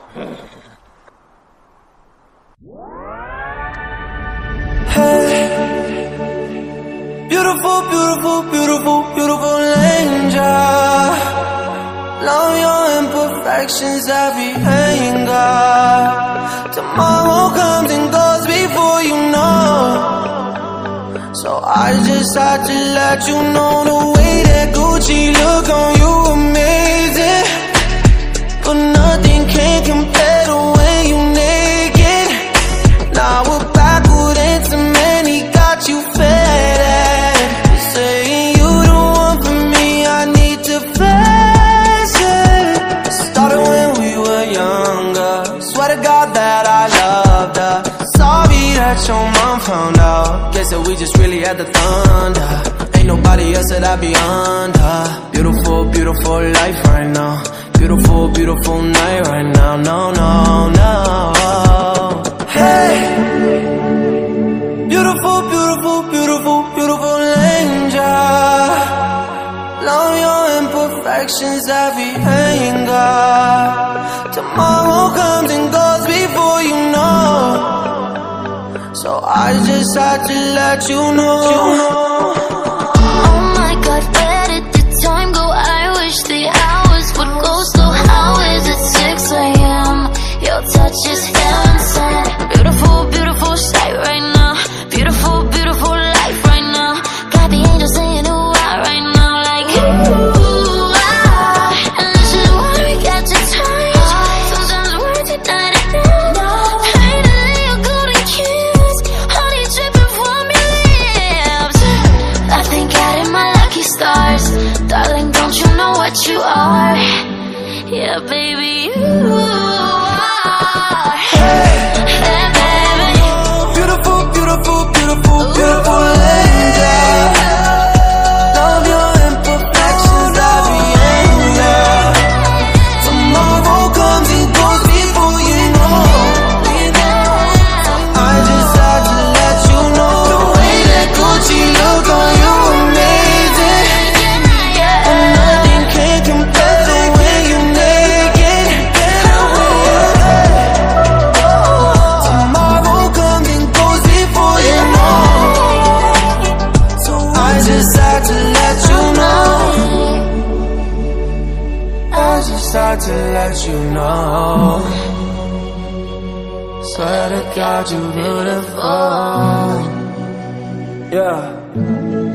Beautiful, beautiful, beautiful, beautiful angel. Love your imperfections, every anger. Tomorrow comes and goes before you know. So I just had to let you know the way that Gucci look on you amazing. But nothing can compare the way you naked. Now we're backward into many, got you fed. Saying you the one for me, I need to flex it. Started when we were younger. Swear to God that I loved her. Sorry that your mom found out. Guess that we just really had the thunder. Ain't nobody else that I be under. Beautiful, beautiful life right now. Beautiful, beautiful night right now. No, no, no. Hey, beautiful, beautiful, beautiful, beautiful angel. Love your imperfections, every anger. Tomorrow comes and goes before you know. So I just had to let you know. Oh my God, where did the time go? I wish the hours would go slow. How is it 6 AM? Your touch is heaven sent. Beautiful, beautiful sight right now. Beautiful, beautiful life right now. Got the angels saying ooh ah right now. Like ooh ah. And this is why we got to touch. Sometimes words are not enough. Finally a golden kiss. Honey dripping from your lips. I thank God in my lucky stars. Darling, don't you know what you are? Yeah, baby, you are. Hey, baby. Beautiful, beautiful, beautiful, beautiful angel. Love your imperfections, every anger. Tomorrow comes and goes before you know. I just had to let you know the way that Gucci look on you amazing. And nothing can compare the way you naked. Tomorrow comes and goes before you know. So I just had to let you know. I just had to let you know. Swear to God, you're beautiful. Yeah.